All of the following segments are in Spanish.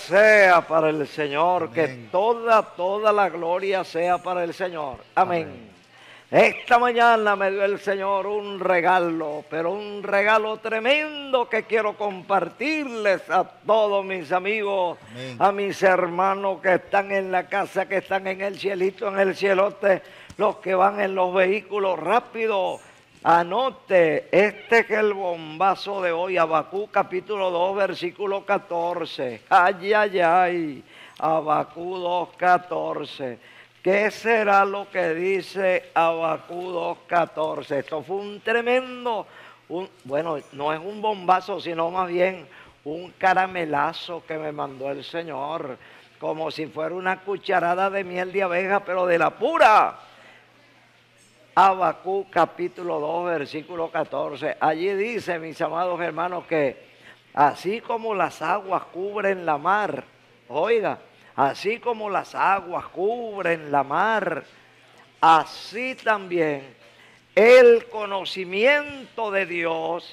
sea para el Señor, Amén. que toda la gloria sea para el Señor. Amén. Esta mañana me dio el Señor un regalo, pero un regalo tremendo que quiero compartirles a todos mis amigos, Amén. a mis hermanos que están en la casa, que están en el cielito, en el cielote, los que van en los vehículos rápido. Anote, este que es el bombazo de hoy, Habacuc capítulo 2, versículo 14. Ay, ay, ay, Habacuc 2, 14. ¿Qué será lo que dice Habacuc 2, 14? Esto fue un tremendo, bueno, no es un bombazo, sino más bien un caramelazo que me mandó el Señor, como si fuera una cucharada de miel de abeja, pero de la pura. Habacuc capítulo 2, versículo 14. Allí dice, mis amados hermanos, que así como las aguas cubren la mar, oiga, así como las aguas cubren la mar, así también el conocimiento de Dios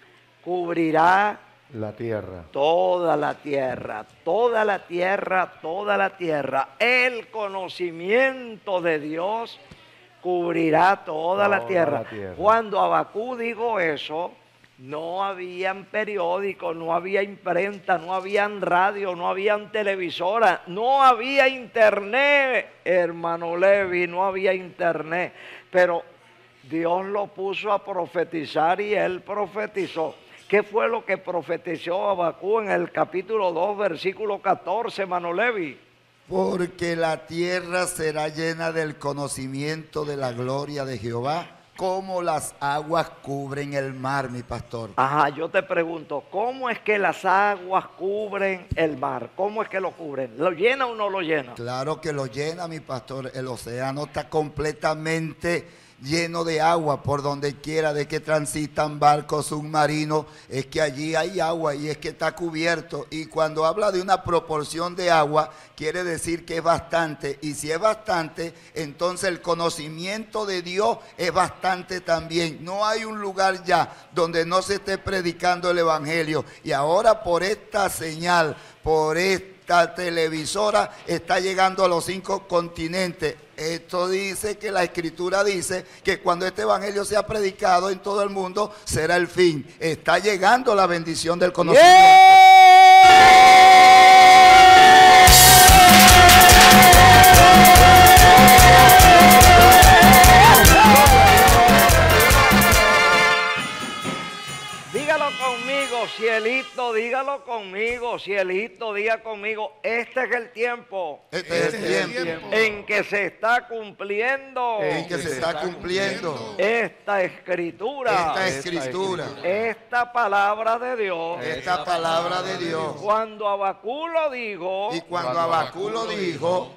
cubrirá la tierra. Toda la tierra, toda la tierra, toda la tierra. El conocimiento de Dios cubrirá toda la tierra. Cuando Habacuc dijo eso, no habían periódicos, no había imprenta, no habían radio, no habían televisora, no había internet, hermano Levi, no había internet. Pero Dios lo puso a profetizar y él profetizó. ¿Qué fue lo que profetizó Habacuc en el capítulo 2, versículo 14, hermano Levi? Porque la tierra será llena del conocimiento de la gloria de Jehová, como las aguas cubren el mar, mi pastor. Ajá, yo te pregunto, ¿cómo es que las aguas cubren el mar? ¿Cómo es que lo cubren? ¿Lo llena o no lo llena? Claro que lo llena, mi pastor. El océano está completamente lleno de agua por donde quiera de que transitan barcos submarinos, es que allí hay agua y es que está cubierto. Y cuando habla de una proporción de agua, quiere decir que es bastante. Y si es bastante, entonces el conocimiento de Dios es bastante también. No hay un lugar ya donde no se esté predicando el evangelio. Y ahora por esta señal, por esta televisora, está llegando a los 5 continentes. Esto dice que la Escritura dice que cuando este evangelio sea predicado en todo el mundo será el fin. Está llegando la bendición del conocimiento. Dígalo conmigo, cielito, dígalo conmigo, cielito, diga conmigo, este es el tiempo. Este es el tiempo en que se está cumpliendo. Esta escritura. Esta palabra de Dios. Cuando Habacuc lo dijo. Y cuando Habacuc lo dijo.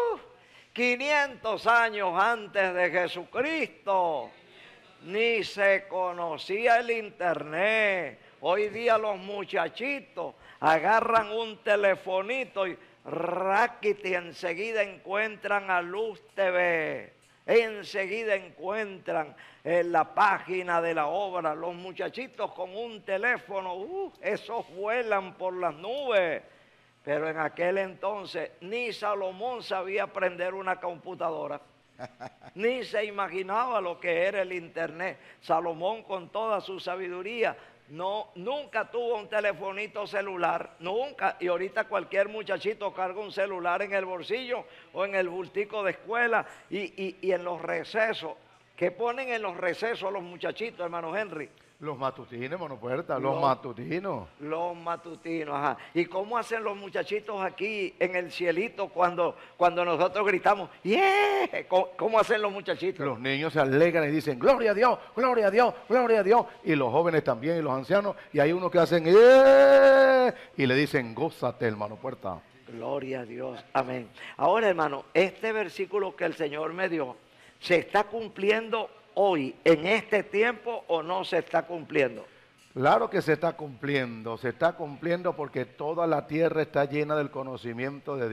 500 años antes de Jesucristo. Ni se conocía el internet. Hoy día los muchachitos agarran un telefonito y raquiti, enseguida encuentran a Luz TV. Enseguida encuentran en la página de la obra. Los muchachitos con un teléfono, esos vuelan por las nubes. Pero en aquel entonces ni Salomón sabía aprender una computadora. Ni se imaginaba lo que era el internet. Salomón, con toda su sabiduría, nunca tuvo un telefonito celular, nunca. Y ahorita cualquier muchachito carga un celular en el bolsillo o en el bultico de escuela y en los recesos. ¿Qué ponen en los recesos los muchachitos, hermano Henry? Los matutinos, hermano Puerta, los matutinos. Los matutinos, ajá. ¿Y cómo hacen los muchachitos aquí en el cielito cuando nosotros gritamos, ¡yeah! ¿Cómo hacen los muchachitos? Los niños se alegran y dicen, ¡gloria a Dios, gloria a Dios, gloria a Dios! Y los jóvenes también, y los ancianos, y hay unos que hacen, ¡yeah! Y le dicen, gózate, hermano Puerta. Gloria a Dios, amén. Ahora, hermano, este versículo que el Señor me dio, ¿se está cumpliendo hoy, en este tiempo, o no se está cumpliendo? Claro que se está cumpliendo porque toda la tierra está llena del conocimiento de Dios.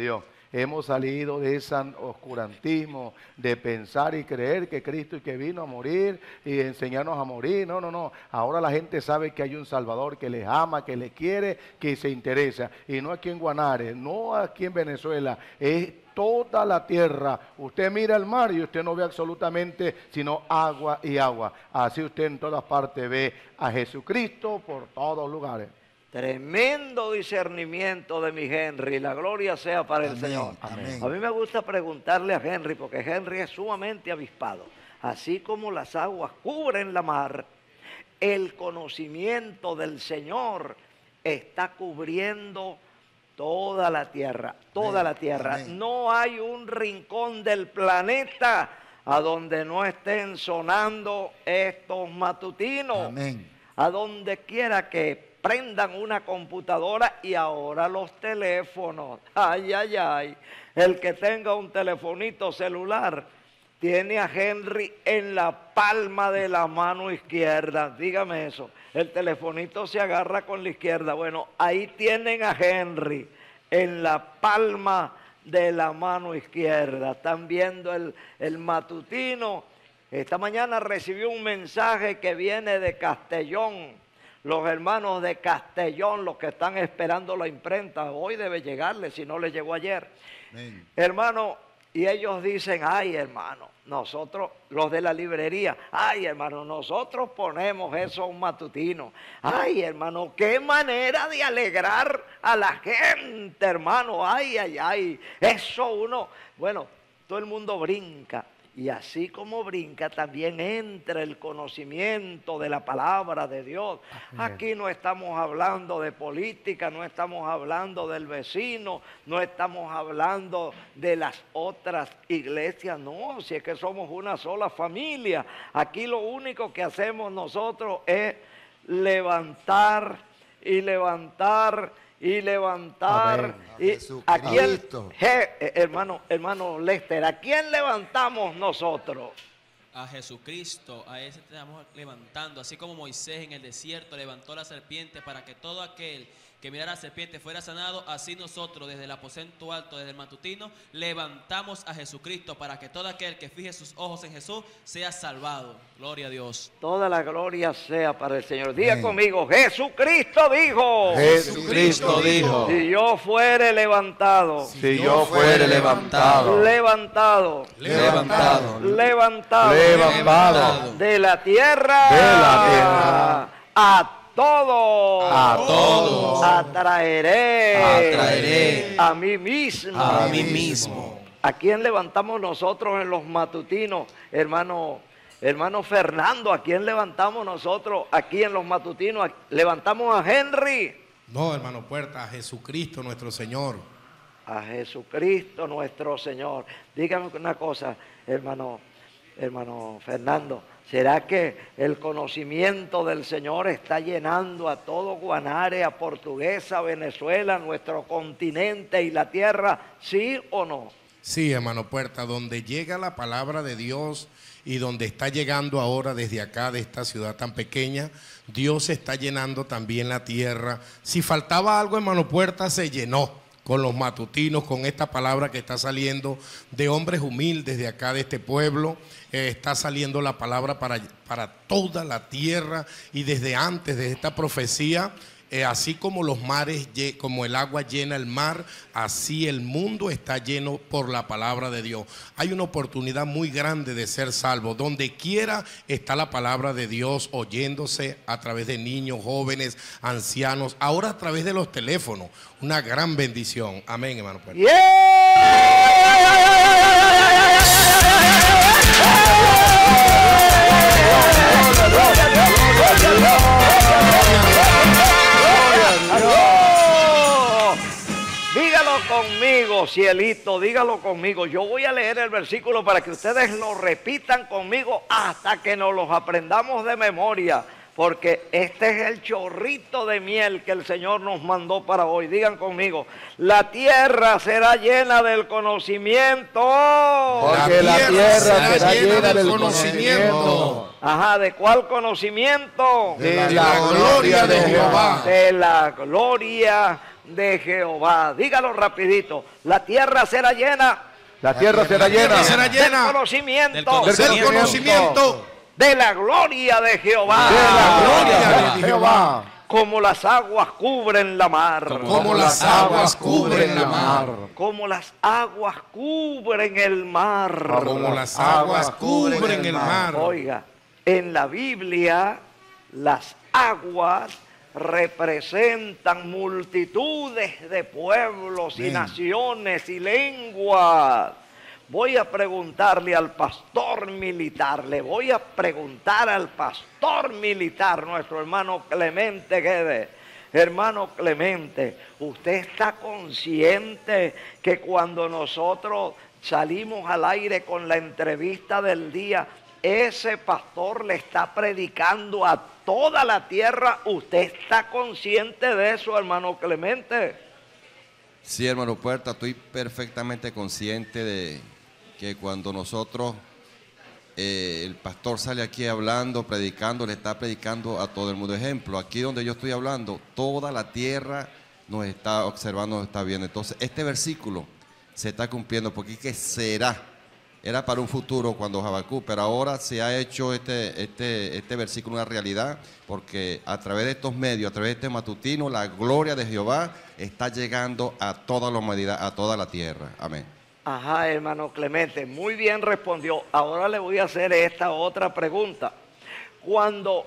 Hemos salido de ese oscurantismo de pensar y creer que Cristo y que vino a morir y enseñarnos a morir. No, no, no. Ahora la gente sabe que hay un Salvador que les ama, que les quiere, que se interesa. Y no aquí en Guanare, no aquí en Venezuela, es toda la tierra. Usted mira el mar y usted no ve absolutamente sino agua y agua. Así usted en todas partes ve a Jesucristo por todos lugares. Tremendo discernimiento de mi Henry, la gloria sea para el Amén, Señor. amén. A mí me gusta preguntarle a Henry, porque Henry es sumamente avispado. Así como las aguas cubren la mar, el conocimiento del Señor está cubriendo toda la tierra, toda la tierra. Amén. No hay un rincón del planeta a donde no estén sonando estos matutinos. Amén. A donde quiera que prendan una computadora y ahora los teléfonos. Ay, ay, ay. El que tenga un telefonito celular tiene a Henry en la palma de la mano izquierda. Dígame eso. El telefonito se agarra con la izquierda. Bueno, ahí tienen a Henry en la palma de la mano izquierda. Están viendo el matutino. Esta mañana recibí un mensaje que viene de Castellón. Los hermanos de Castellón, los que están esperando la imprenta, hoy debe llegarle, si no les llegó ayer. Amén. Hermano, y ellos dicen, ay hermano, nosotros, los de la librería, ay hermano, nosotros ponemos eso a un matutino. Ay hermano, qué manera de alegrar a la gente, hermano, ay, ay, ay. Eso uno, bueno, todo el mundo brinca. Y así como brinca, también entra el conocimiento de la palabra de Dios. Aquí no estamos hablando de política, no estamos hablando del vecino, no estamos hablando de las otras iglesias, no, si es que somos una sola familia. Aquí lo único que hacemos nosotros es levantar y levantar y levantar. Amén. Y ¿a quién, Jesucristo. hermano Lester, a quién levantamos nosotros? A Jesucristo, a ese estamos levantando, así como Moisés en el desierto levantó la serpiente para que todo aquel que mirara a la serpiente fuera sanado, así nosotros desde el aposento alto, desde el matutino, levantamos a Jesucristo para que todo aquel que fije sus ojos en Jesús sea salvado. Gloria a Dios. Toda la gloria sea para el Señor. Diga Amén. conmigo, Jesucristo dijo, Jesucristo dijo, si yo fuere levantado, si yo fuere levantado, levantado, Levantado. levantado levantado de la tierra, a todos atraeré a mí mismo. A mí mismo. ¿A quién levantamos nosotros en los matutinos, hermano Fernando? ¿A quién levantamos nosotros aquí en los matutinos? ¿Levantamos a Henry? No, hermano Puerta, a Jesucristo nuestro Señor. A Jesucristo nuestro Señor. Dígame una cosa, hermano Fernando. ¿Será que el conocimiento del Señor está llenando a todo Guanare, a Portuguesa, Venezuela, nuestro continente y la tierra? ¿Sí o no? Sí, hermano Puerta, donde llega la palabra de Dios y donde está llegando ahora desde acá, de esta ciudad tan pequeña, Dios está llenando también la tierra. Si faltaba algo, hermano Puerta, se llenó con los matutinos, con esta palabra que está saliendo de hombres humildes de acá, de este pueblo. Está saliendo la palabra para toda la tierra, y desde antes de esta profecía, así como los mares, como el agua llena el mar, así el mundo está lleno por la palabra de Dios. Hay una oportunidad muy grande de ser salvo. Donde quiera está la palabra de Dios oyéndose a través de niños, jóvenes, ancianos, ahora a través de los teléfonos. Una gran bendición. Amén, hermano. Dígalo conmigo, cielito, dígalo conmigo. Yo voy a leer el versículo para que ustedes lo repitan conmigo hasta que nos los aprendamos de memoria, porque este es el chorrito de miel que el Señor nos mandó para hoy. Digan conmigo, la tierra será llena del conocimiento. porque la tierra será llena del conocimiento. Ajá, ¿de cuál conocimiento? De la gloria de Jehová. De la gloria de Jehová. Dígalo rapidito. La tierra será llena. La tierra será llena. Será llena Del conocimiento. del conocimiento De la gloria de Jehová. De la gloria de Jehová. Como las aguas cubren la mar. como las aguas cubren la mar. Como las aguas cubren el mar. Como las aguas cubren el mar. Oiga, en la Biblia las aguas representan multitudes de pueblos y naciones y lenguas. Voy a preguntarle al pastor militar, le voy a preguntar al pastor militar, nuestro hermano Clemente Guedes. Hermano Clemente, ¿usted está consciente que cuando nosotros salimos al aire con la entrevista del día, ese pastor le está predicando a toda la tierra? ¿Usted está consciente de eso, hermano Clemente? Sí, hermano Puerta, estoy perfectamente consciente de que cuando nosotros, el pastor sale aquí hablando, predicando, le está predicando a todo el mundo. Ejemplo, aquí donde yo estoy hablando, toda la tierra nos está observando, nos está viendo. Entonces, este versículo se está cumpliendo porque ¿qué será? Era para un futuro cuando Habacuc, pero ahora se ha hecho este versículo una realidad, porque a través de estos medios, a través de este matutino, la gloria de Jehová está llegando a toda la humanidad, a toda la tierra. Amén. Ajá, hermano Clemente, muy bien respondió. Ahora le voy a hacer esta otra pregunta. Cuando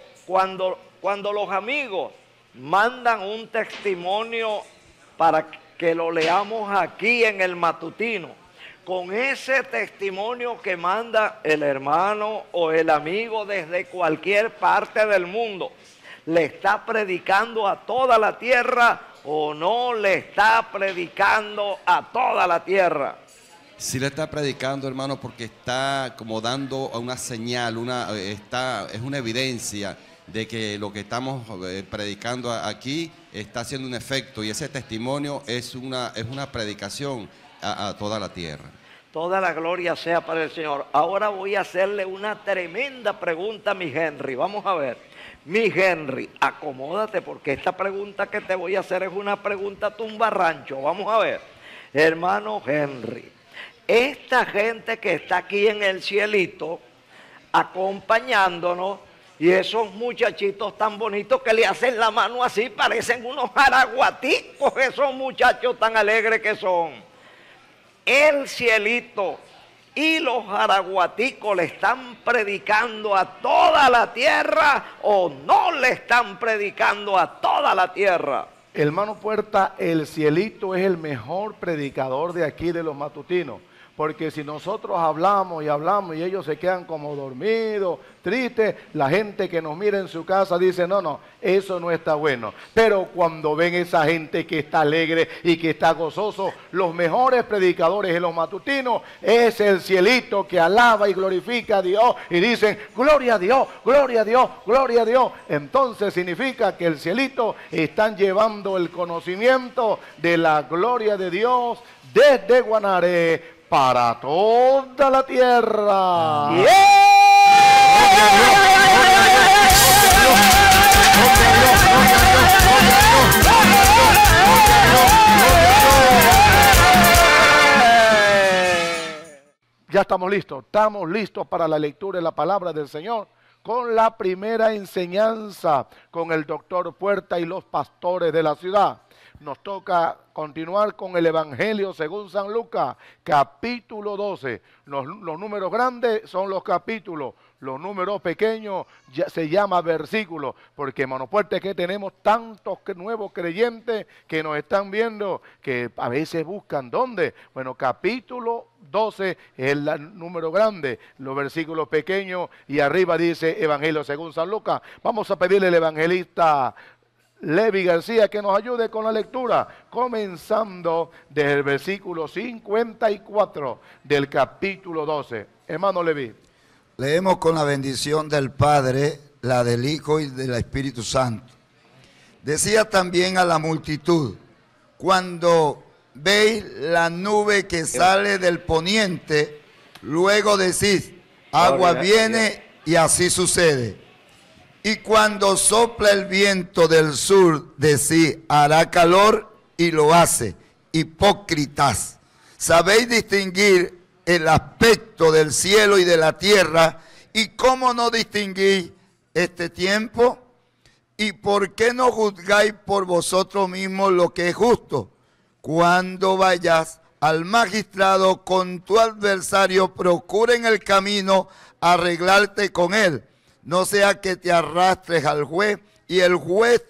los amigos mandan un testimonio para que lo leamos aquí en el matutino, con ese testimonio que manda el hermano o el amigo desde cualquier parte del mundo, ¿le está predicando a toda la tierra o no le está predicando a toda la tierra? Sí le está predicando, hermano, porque está como dando una señal, es una evidencia de que lo que estamos predicando aquí está haciendo un efecto, y ese testimonio es una predicación a toda la tierra. Toda la gloria sea para el Señor. Ahora voy a hacerle una tremenda pregunta a mi Henry. Vamos a ver. Mi Henry, acomódate porque esta pregunta que te voy a hacer es una pregunta tumbarrancho. Vamos a ver. Hermano Henry, esta gente que está aquí en el cielito acompañándonos, y esos muchachitos tan bonitos que le hacen la mano así, parecen unos araguaticos, esos muchachos tan alegres que son. El cielito y los araguaticos le están predicando a toda la tierra o no le están predicando a toda la tierra. Hermano Puerta, el cielito es el mejor predicador de aquí de los matutinos. Porque si nosotros hablamos y ellos se quedan como dormidos, tristes, la gente que nos mira en su casa dice, no, eso no está bueno. Pero cuando ven esa gente que está alegre y que está gozoso, los mejores predicadores de los matutinos es el cielito que alaba y glorifica a Dios y dicen, gloria a Dios, gloria a Dios, gloria a Dios. Entonces significa que el cielito están llevando el conocimiento de la gloria de Dios desde Guanare para toda la tierra. Ya estamos listos para la lectura de la palabra del Señor, con la primera enseñanza con el doctor Puerta y los pastores de la ciudad. Nos toca continuar con el Evangelio según San Lucas, capítulo 12. Los números grandes son los capítulos, los números pequeños se llama versículos, porque hermano Puerta, es que tenemos tantos nuevos creyentes que nos están viendo, que a veces buscan ¿dónde? Bueno, capítulo 12 es el número grande, los versículos pequeños, y arriba dice Evangelio según San Lucas. Vamos a pedirle al evangelista Levi García que nos ayude con la lectura, comenzando desde el versículo 54 del capítulo 12. Hermano Levi. Leemos con la bendición del Padre, la del Hijo y del Espíritu Santo. Decía también a la multitud, cuando veis la nube que sale del poniente, luego decís, agua viene, y así sucede. Y cuando sopla el viento del sur, decís, hará calor, y lo hace. Hipócritas, sabéis distinguir el aspecto del cielo y de la tierra, y cómo no distinguís este tiempo. ¿Y por qué no juzgáis por vosotros mismos lo que es justo? Cuando vayas al magistrado con tu adversario, procura en el camino arreglarte con él. No sea que te arrastres al juez y el juez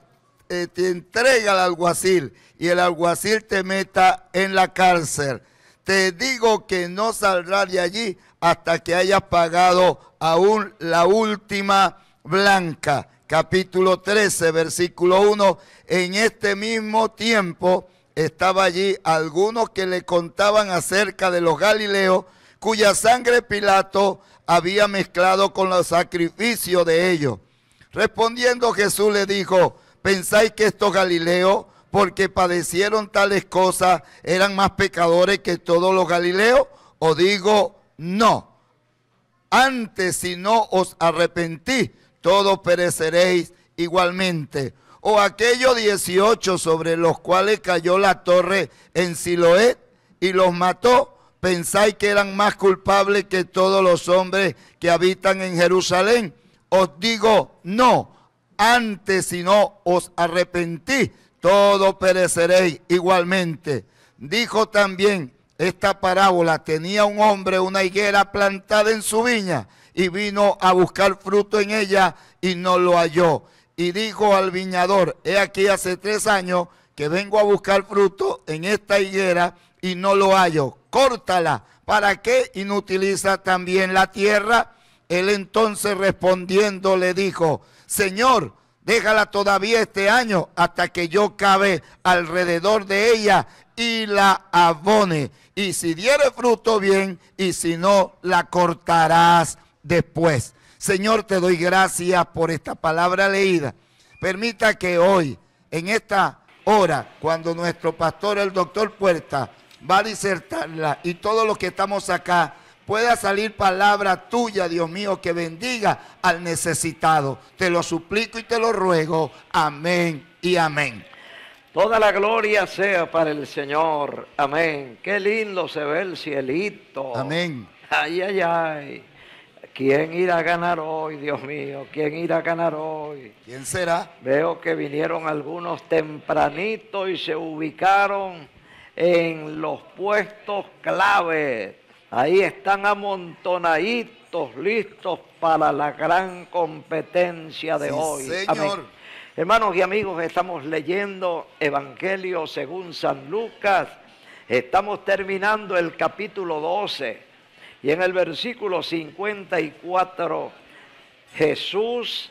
te entrega al alguacil y el alguacil te meta en la cárcel. Te digo que no saldrás de allí hasta que hayas pagado aún la última blanca. Capítulo 13, versículo 1. En este mismo tiempo estaba allí algunos que le contaban acerca de los galileos, cuya sangre Pilato había mezclado con los sacrificios de ellos. Respondiendo Jesús le dijo: ¿pensáis que estos galileos, porque padecieron tales cosas, eran más pecadores que todos los galileos? Os digo, no. Antes, si no os arrepentís, todos pereceréis igualmente. O aquellos 18 sobre los cuales cayó la torre en Siloé y los mató, ¿pensáis que eran más culpables que todos los hombres que habitan en Jerusalén? Os digo, no. Antes, si no os arrepentís, todos pereceréis igualmente. Dijo también esta parábola: tenía un hombre una higuera plantada en su viña, y vino a buscar fruto en ella y no lo halló. Y dijo al viñador: he aquí hace 3 años que vengo a buscar fruto en esta higuera y no lo hallo. Córtala. ¿Para qué inutiliza también la tierra? Él entonces respondiendo le dijo: Señor, déjala todavía este año hasta que yo cabe alrededor de ella y la abone. Y si diere fruto, bien, y si no, la cortarás después. Señor, te doy gracias por esta palabra leída. Permita que hoy, en esta hora, cuando nuestro pastor, el doctor Puerta, va a disertarla, y todos los que estamos acá, pueda salir palabra tuya, Dios mío, que bendiga al necesitado. Te lo suplico y te lo ruego. Amén y amén. Toda la gloria sea para el Señor. Amén. Qué lindo se ve el cielito. Amén. Ay, ay, ay. ¿Quién irá a ganar hoy, Dios mío? ¿Quién irá a ganar hoy? ¿Quién será? Veo que vinieron algunos tempranitos y se ubicaron en los puestos clave. Ahí están amontonaditos, listos para la gran competencia de hoy. Señor. Amén. Hermanos y amigos, estamos leyendo Evangelio según San Lucas. Estamos terminando el capítulo 12. Y en el versículo 54, Jesús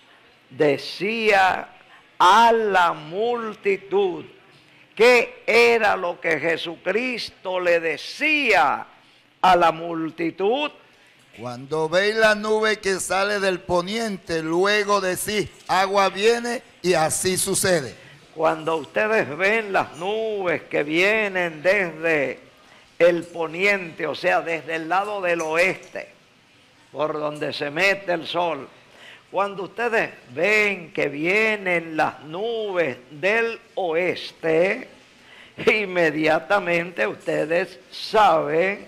decía a la multitud. ¿Qué era lo que Jesucristo le decía a la multitud? Cuando veis la nube que sale del poniente, luego decís: agua viene, y así sucede. Cuando ustedes ven las nubes que vienen desde el poniente, o sea, desde el lado del oeste, por donde se mete el sol, cuando ustedes ven que vienen las nubes del oeste, inmediatamente ustedes saben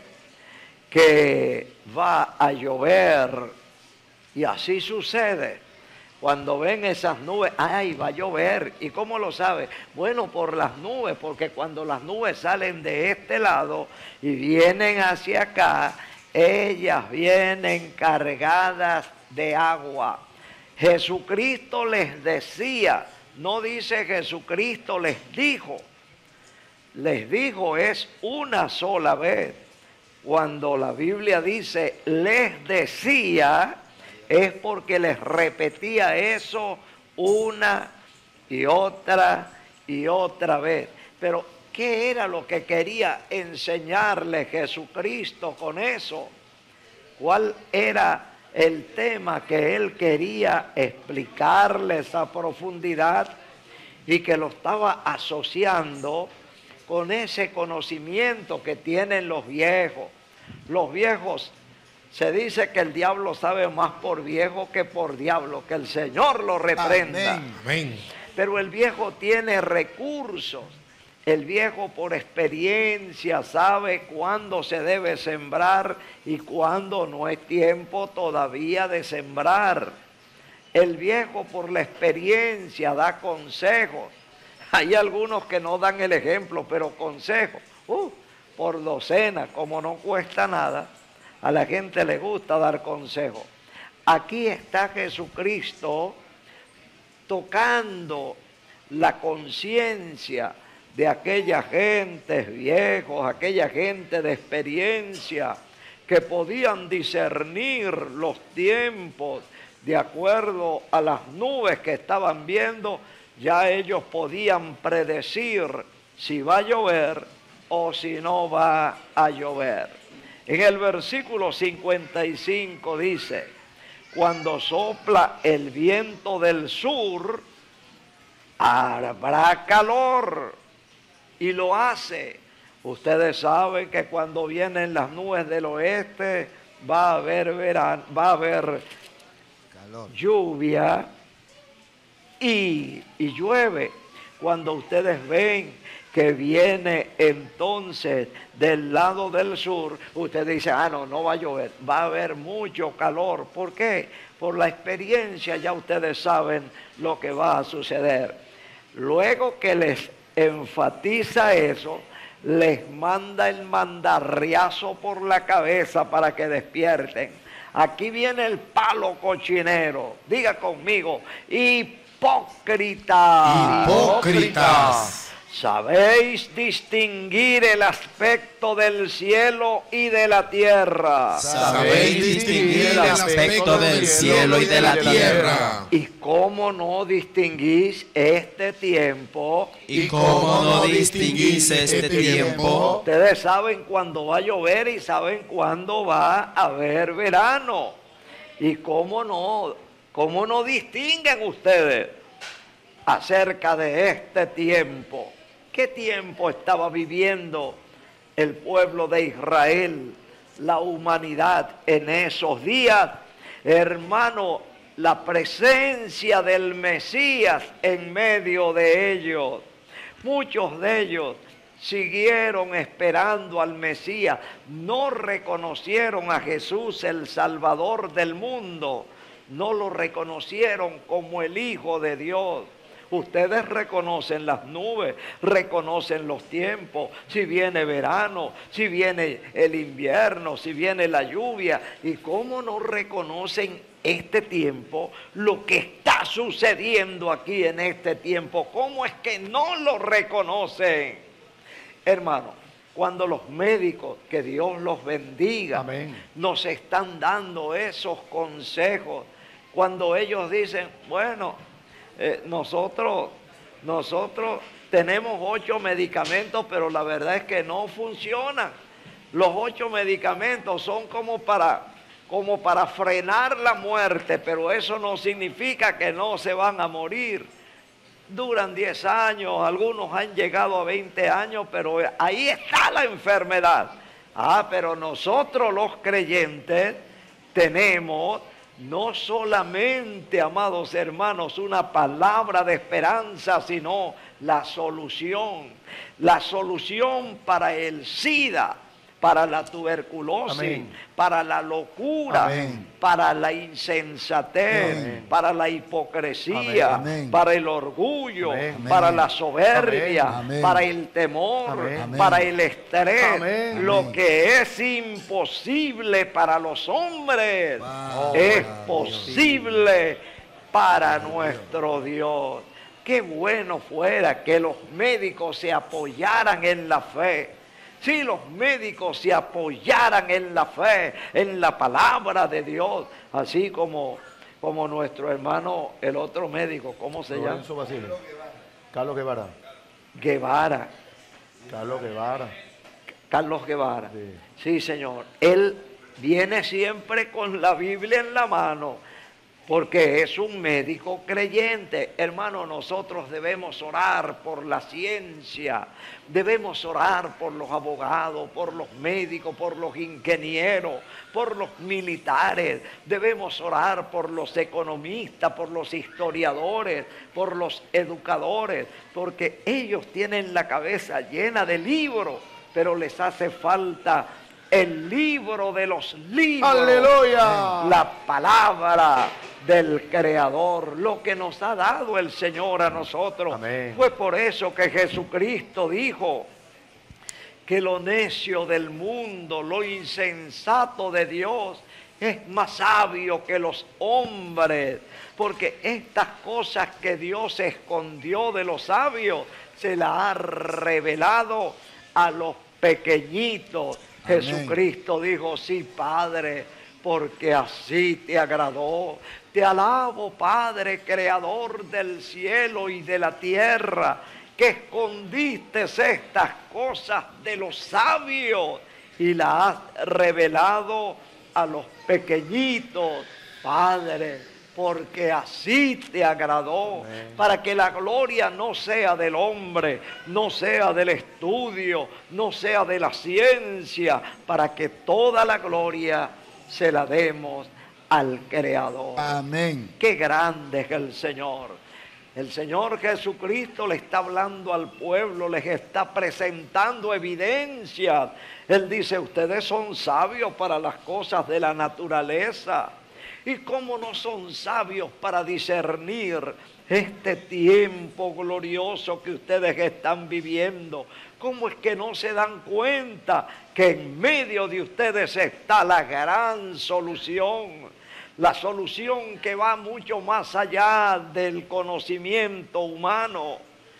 que va a llover. Y así sucede. Cuando ven esas nubes, ¡ay, va a llover! ¿Y cómo lo sabe? Bueno, por las nubes, porque cuando las nubes salen de este lado y vienen hacia acá, ellas vienen cargadas de agua. Jesucristo les decía, no dice Jesucristo les dijo es una sola vez. Cuando la Biblia dice les decía, es porque les repetía eso una y otra vez. Pero, ¿qué era lo que quería enseñarle Jesucristo con eso? ¿Cuál era el tema que él quería explicarles a profundidad? Y que lo estaba asociando con ese conocimiento que tienen los viejos. Los viejos, se dice que el diablo sabe más por viejo que por diablo, que el Señor lo reprenda. Amén. Amén. Pero el viejo tiene recursos El viejo por experiencia sabe cuándo se debe sembrar y cuándo no es tiempo todavía de sembrar. El viejo por la experiencia da consejos. Hay algunos que no dan el ejemplo, pero consejos, por docena, como no cuesta nada, a la gente le gusta dar consejos. Aquí está Jesucristo tocando la conciencia de aquella gente viejos, aquella gente de experiencia, que podían discernir los tiempos de acuerdo a las nubes que estaban viendo. Ya ellos podían predecir si va a llover o si no va a llover. En el versículo 55 dice: cuando sopla el viento del sur, habrá calor, y lo hace. Ustedes saben que cuando vienen las nubes del oeste va a haber verano, va a haber calor, lluvia y llueve. Cuando ustedes ven que viene entonces del lado del sur, ustedes dicen: no va a llover, va a haber mucho calor. ¿Por qué? Por la experiencia ya ustedes saben lo que va a suceder. Luego que les enfatiza eso, les manda el mandarriazo por la cabeza para que despierten. Aquí viene el palo cochinero. Diga conmigo: hipócritas. Hipócritas. ¿Sabéis distinguir el aspecto del cielo y de la tierra? ¿Sabéis distinguir el aspecto del cielo y de la tierra? ¿Y cómo no distinguís este tiempo? ¿Y cómo no distinguís este tiempo? Ustedes saben cuándo va a llover y saben cuándo va a haber verano. ¿Y cómo no distinguen ustedes acerca de este tiempo? ¿Qué tiempo estaba viviendo el pueblo de Israel, la humanidad en esos días? Hermano, la presencia del Mesías en medio de ellos. Muchos de ellos siguieron esperando al Mesías, no reconocieron a Jesús, el Salvador del mundo, no lo reconocieron como el Hijo de Dios. Ustedes reconocen las nubes, reconocen los tiempos, si viene verano, si viene el invierno, si viene la lluvia. ¿Y cómo no reconocen este tiempo, lo que está sucediendo aquí en este tiempo? ¿Cómo es que no lo reconocen? Hermano, cuando los médicos, que Dios los bendiga, amén, nos están dando esos consejos, cuando ellos dicen: bueno, nosotros tenemos 8 medicamentos, pero la verdad es que no funcionan. Los 8 medicamentos son como para frenar la muerte, pero eso no significa que no se van a morir. Duran 10 años, algunos han llegado a 20 años, pero ahí está la enfermedad. Pero nosotros los creyentes tenemos no solamente, amados hermanos, una palabra de esperanza, sino la solución para el SIDA, para la tuberculosis, amén, para la locura, amén, para la insensatez, amén, para la hipocresía, amén, para el orgullo, amén, para la soberbia, amén, para el temor, amén, para el estrés, amén, lo que es imposible para los hombres, wow, es posible para nuestro Dios. Qué bueno fuera que los médicos se apoyaran en la fe. Si los médicos se apoyaran en la fe, en la palabra de Dios, así como nuestro hermano, el otro médico, ¿cómo se llama? Carlos Guevara. Carlos Guevara. Sí, señor. Él viene siempre con la Biblia en la mano, porque es un médico creyente. Hermano, nosotros debemos orar por la ciencia, debemos orar por los abogados, por los médicos, por los ingenieros, por los militares, debemos orar por los economistas, por los historiadores, por los educadores, porque ellos tienen la cabeza llena de libros, pero les hace falta el libro de los libros. ¡Aleluya! La palabra del Creador, lo que nos ha dado el Señor a nosotros. Amén. Fue por eso que Jesucristo dijo que lo necio del mundo, lo insensato de Dios, es más sabio que los hombres, porque estas cosas que Dios escondió de los sabios, se las ha revelado a los pequeñitos. Amén. Jesucristo dijo, sí, Padre, porque así te agradó. Te alabo, Padre, creador del cielo y de la tierra, que escondiste estas cosas de los sabios y las has revelado a los pequeñitos, Padre, porque así te agradó. Amén. Para que la gloria no sea del hombre, no sea del estudio, no sea de la ciencia, para que toda la gloria se la demos al Creador. Amén. Qué grande es el Señor. El Señor Jesucristo le está hablando al pueblo, les está presentando evidencias. Él dice, ustedes son sabios para las cosas de la naturaleza. ¿Y cómo no son sabios para discernir este tiempo glorioso que ustedes están viviendo? ¿Cómo es que no se dan cuenta que en medio de ustedes está la gran solución? La solución que va mucho más allá del conocimiento humano.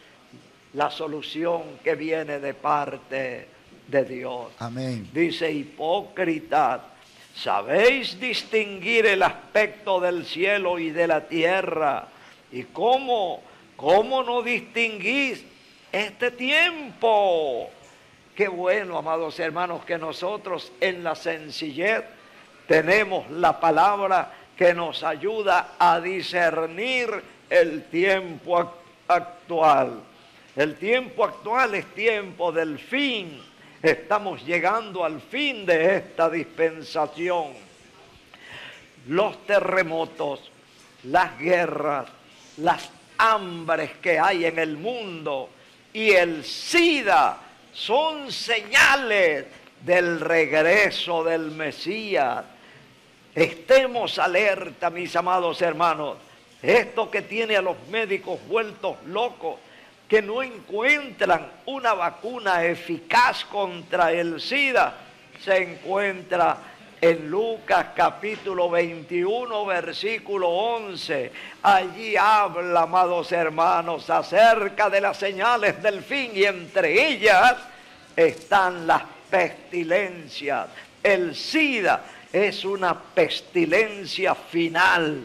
La solución que viene de parte de Dios. Amén. Dice, hipócritas, ¿sabéis distinguir el aspecto del cielo y de la tierra? ¿Y cómo no distinguís este tiempo? Qué bueno, amados hermanos, que nosotros en la sencillez tenemos la palabra que nos ayuda a discernir el tiempo actual. El tiempo actual es tiempo del fin. Estamos llegando al fin de esta dispensación. Los terremotos, las guerras, las hambres que hay en el mundo y el SIDA son señales del regreso del Mesías. Estemos alerta, mis amados hermanos. Esto que tiene a los médicos vueltos locos, que no encuentran una vacuna eficaz contra el SIDA, se encuentra en Lucas capítulo 21, versículo 11. Allí habla, amados hermanos, acerca de las señales del fin, y entre ellas están las pestilencias. El SIDA es una pestilencia final,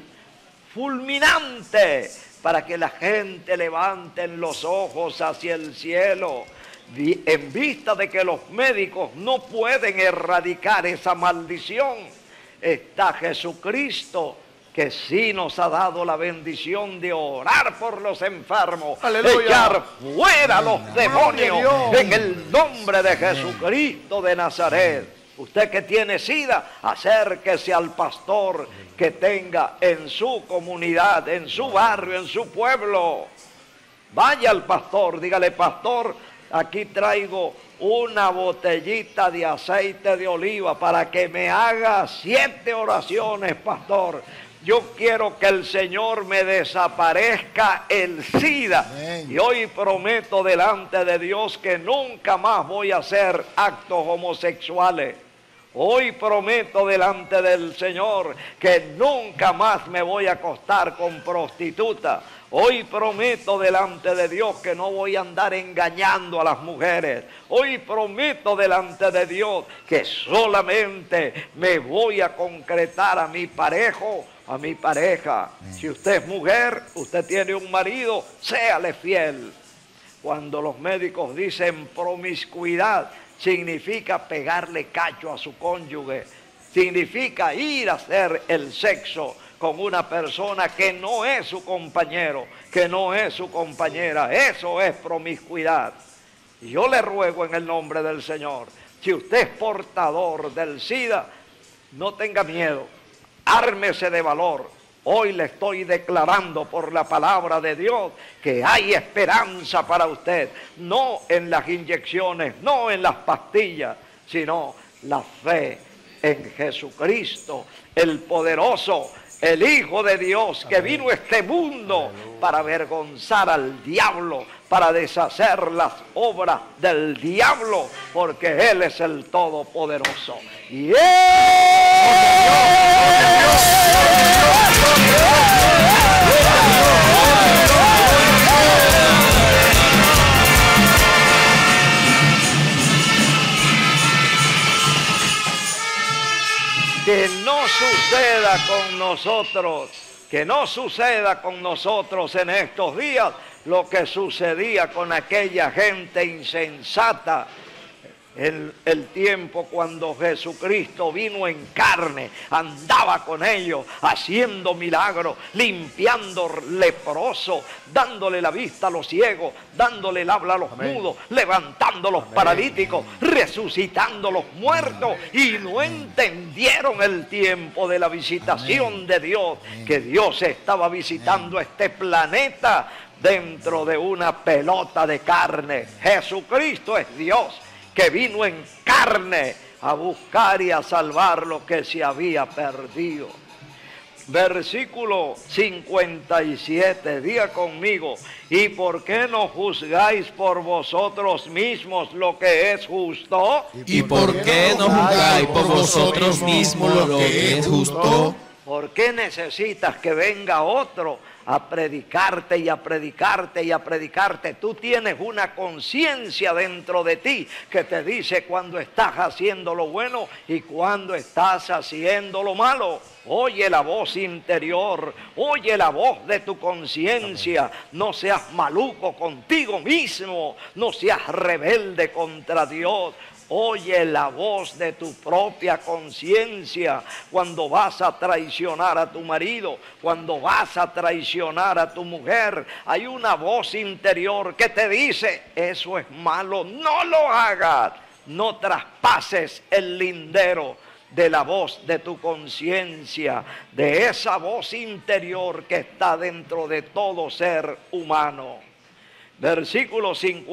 fulminante, para que la gente levante los ojos hacia el cielo, en vista de que los médicos no pueden erradicar esa maldición. Está Jesucristo, que sí nos ha dado la bendición de orar por los enfermos, ¡aleluya!, echar fuera los demonios ¡Dios! En el nombre de Jesucristo de Nazaret. Usted que tiene SIDA, acérquese al pastor que tenga en su comunidad, en su barrio, en su pueblo. Vaya al pastor, dígale, pastor, aquí traigo una botellita de aceite de oliva para que me haga 7 oraciones, pastor. Yo quiero que el Señor me desaparezca el SIDA. Amén. Y hoy prometo delante de Dios que nunca más voy a hacer actos homosexuales. Hoy prometo delante del Señor que nunca más me voy a acostar con prostitutas. Hoy prometo delante de Dios que no voy a andar engañando a las mujeres. Hoy prometo delante de Dios que solamente me voy a concretar a mi parejo, a mi pareja. Si usted es mujer, usted tiene un marido, séale fiel. Cuando los médicos dicen promiscuidad, significa pegarle cacho a su cónyuge, significa ir a hacer el sexo con una persona que no es su compañero, que no es su compañera. Eso es promiscuidad. Y yo le ruego en el nombre del Señor, si usted es portador del SIDA, no tenga miedo, ármese de valor. Hoy le estoy declarando por la palabra de Dios que hay esperanza para usted, no en las inyecciones, no en las pastillas, sino la fe en Jesucristo, el poderoso, el Hijo de Dios, que vino a este mundo para avergonzar al diablo, para deshacer las obras del diablo, porque Él es el Todopoderoso. Y que no suceda con nosotros, que no suceda con nosotros en estos días lo que sucedía con aquella gente insensata en el tiempo cuando Jesucristo vino en carne, andaba con ellos, haciendo milagros, limpiando leprosos, dándole la vista a los ciegos, dándole el habla a los mudos, levantando los paralíticos, resucitando los muertos, y no entendieron el tiempo de la visitación de Dios, que Dios estaba visitando este planeta dentro de una pelota de carne. Jesucristo es Dios, que vino en carne a buscar y a salvar lo que se había perdido. Versículo 57, diga conmigo: ¿y por qué no juzgáis por vosotros mismos lo que es justo? ¿Y por qué no juzgáis por vosotros mismos lo que es justo? ¿Por qué necesitas que venga otro a predicarte y a predicarte y a predicarte? Tú tienes una conciencia dentro de ti que te dice cuando estás haciendo lo bueno y cuando estás haciendo lo malo. Oye la voz interior, oye la voz de tu conciencia. No seas maluco contigo mismo, no seas rebelde contra Dios. Oye la voz de tu propia conciencia cuando vas a traicionar a tu marido, cuando vas a traicionar a tu mujer. Hay una voz interior que te dice: eso es malo, no lo hagas. No traspases el lindero de la voz de tu conciencia, de esa voz interior que está dentro de todo ser humano. Versículo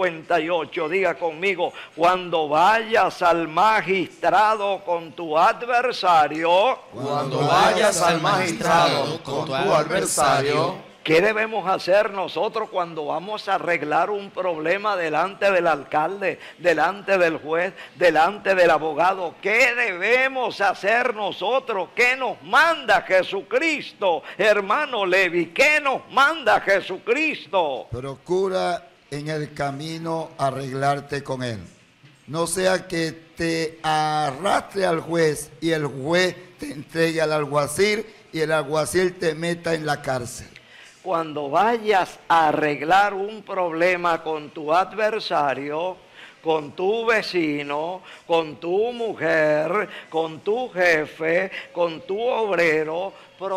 58, diga conmigo: cuando vayas al magistrado con tu adversario. Cuando vayas al magistrado con tu adversario. ¿Qué debemos hacer nosotros cuando vamos a arreglar un problema delante del alcalde, delante del juez, delante del abogado? ¿Qué debemos hacer nosotros? ¿Qué nos manda Jesucristo? Hermano Levi, ¿qué nos manda Jesucristo? Procura en el camino arreglarte con Él. No sea que te arrastre al juez y el juez te entregue al alguacil y el alguacil te meta en la cárcel. Cuando vayas a arreglar un problema con tu adversario, con tu vecino, con tu mujer, con tu jefe, con tu obrero,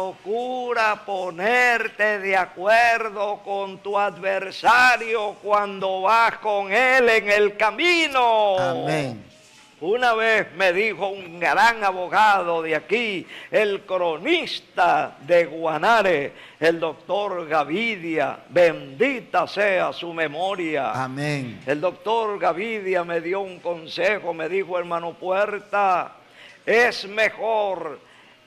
procura ponerte de acuerdo con tu adversario cuando vas con él en el camino. Amén. Una vez me dijo un gran abogado de aquí, el cronista de Guanare, el doctor Gavidia, bendita sea su memoria. Amén. El doctor Gavidia me dio un consejo, me dijo: hermano Puerta, es mejor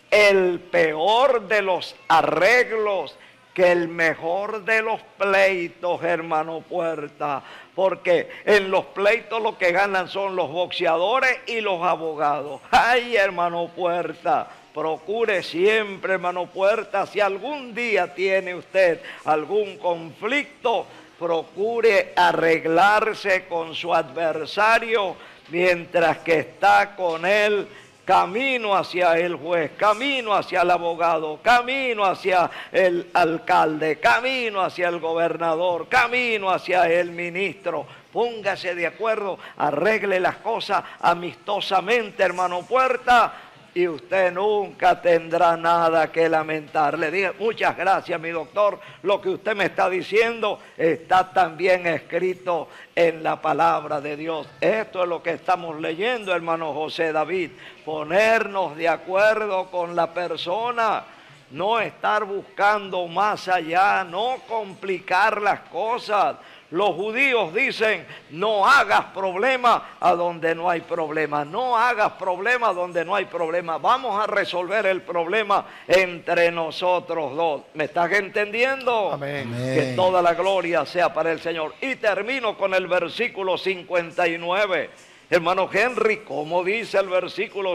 el peor de los arreglos que el mejor de los pleitos, hermano Puerta, porque en los pleitos lo que ganan son los boxeadores y los abogados. Ay, hermano Puerta, procure siempre, hermano Puerta, si algún día tiene usted algún conflicto, procure arreglarse con su adversario mientras que está con él. Camino hacia el juez, camino hacia el abogado, camino hacia el alcalde, camino hacia el gobernador, camino hacia el ministro. Póngase de acuerdo, arregle las cosas amistosamente, hermano Puerta, y usted nunca tendrá nada que lamentar. Le dije, muchas gracias, mi doctor. Lo que usted me está diciendo está también escrito en la palabra de Dios. Esto es lo que estamos leyendo, hermano José David. Ponernos de acuerdo con la persona, no estar buscando más allá, no complicar las cosas. Los judíos dicen, no hagas problema a donde no hay problema. No hagas problema donde no hay problema. Vamos a resolver el problema entre nosotros dos. ¿Me estás entendiendo? Amén. Que toda la gloria sea para el Señor. Y termino con el versículo 59. Hermano Henry, ¿cómo dice el versículo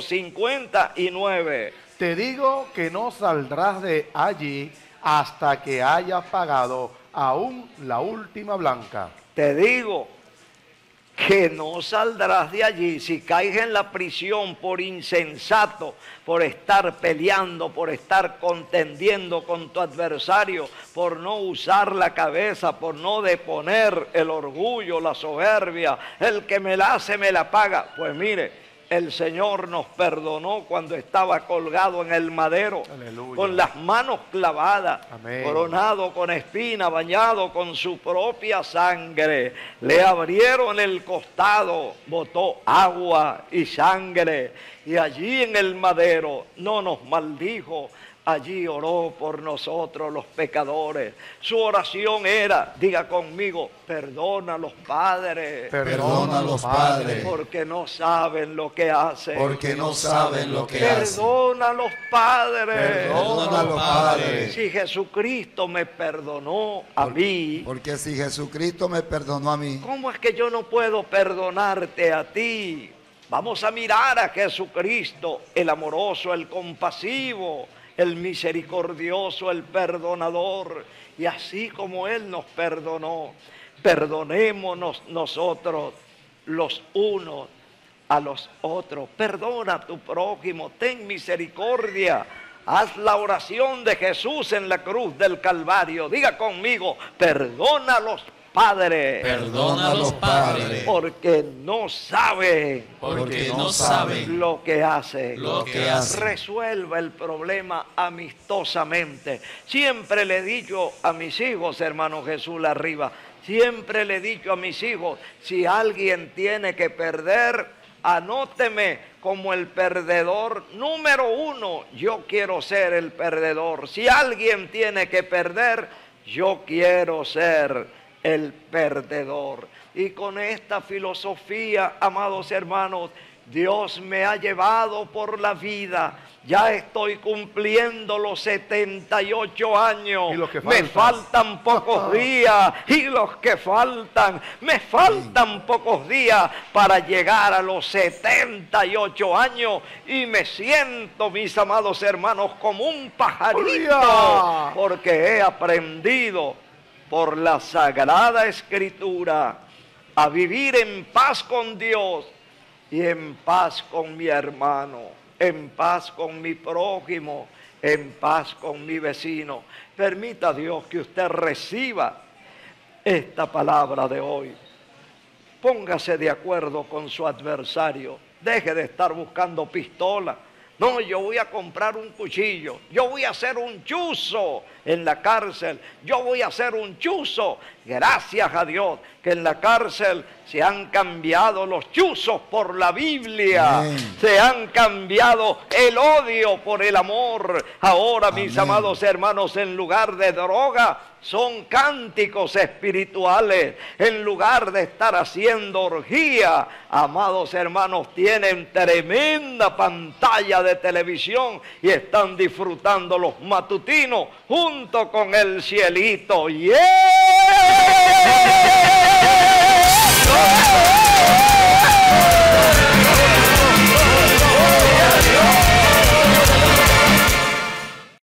59? Te digo que no saldrás de allí hasta que hayas pagado aún la última blanca. Te digo que no saldrás de allí si caes en la prisión por insensato, por estar peleando, por estar contendiendo con tu adversario, por no usar la cabeza, por no deponer el orgullo, la soberbia. El que me la hace, me la paga. Pues mire, el Señor nos perdonó cuando estaba colgado en el madero. Aleluya. Con las manos clavadas, amén, coronado con espina, bañado con su propia sangre. Le abrieron el costado, botó agua y sangre, y allí en el madero no nos maldijo. Allí oró por nosotros los pecadores. Su oración era, diga conmigo, perdona a los padres. Perdona a los padres. Porque no saben lo que hacen. Porque no saben lo que hacen. Perdona a los padres. Perdona a los padres. Si Jesucristo me perdonó a mí. Porque si Jesucristo me perdonó a mí. ¿Cómo es que yo no puedo perdonarte a ti? Vamos a mirar a Jesucristo, el amoroso, el compasivo, el misericordioso, el perdonador. Y así como Él nos perdonó, perdonémonos nosotros los unos a los otros. Perdona a tu prójimo, ten misericordia. Haz la oración de Jesús en la cruz del Calvario. Diga conmigo, perdona a los padres. Perdona a los padres. Porque no saben. Porque no saben lo que hacen. lo que hacen. Resuelva el problema amistosamente. Siempre le he dicho a mis hijos, hermano Jesús Larriba, siempre le he dicho a mis hijos, si alguien tiene que perder, anóteme como el perdedor número 1. Yo quiero ser el perdedor. Si alguien tiene que perder, yo quiero ser el perdedor. Y con esta filosofía, amados hermanos, Dios me ha llevado por la vida. Ya estoy cumpliendo los 78 años. Me faltan pocos días. Y los que faltan, me faltan pocos días para llegar a los 78 años. Y me siento, mis amados hermanos, como un pajarito. Porque he aprendido por la Sagrada Escritura a vivir en paz con Dios y en paz con mi hermano, en paz con mi prójimo, en paz con mi vecino. Permita Dios que usted reciba esta palabra de hoy. Póngase de acuerdo con su adversario. Deje de estar buscando pistola. No, yo voy a comprar un cuchillo. Yo voy a hacer un chuzo en la cárcel. Yo voy a hacer un chuzo. Gracias a Dios que en la cárcel se han cambiado los chuzos por la Biblia. Amén. Se han cambiado el odio por el amor. Ahora, amén, mis amados hermanos, en lugar de droga, son cánticos espirituales. En lugar de estar haciendo orgía, amados hermanos, tienen tremenda pantalla de televisión y están disfrutando los matutinos junto con el cielito. ¡Yeah!